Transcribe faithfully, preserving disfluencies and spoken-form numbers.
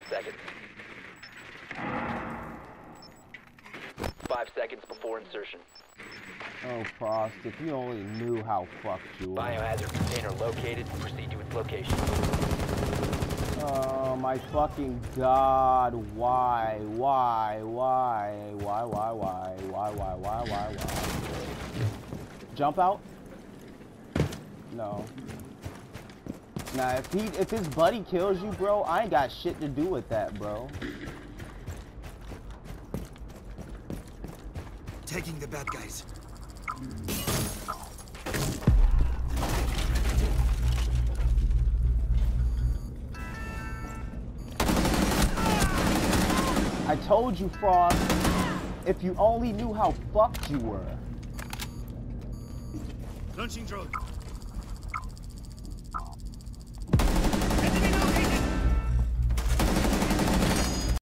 seconds. Five seconds before insertion. Oh, Frost, if you only knew how fucked you were. Biohazard container located. Proceed to its location. Oh my fucking god, why, why, why, why, why, why, why, why, why, why, why? Jump out? No. Nah, if he, if his buddy kills you, bro, I ain't got shit to do with that, bro. Taking the bad guys. I told you, Frost, if you only knew how fucked you were. Launching drone.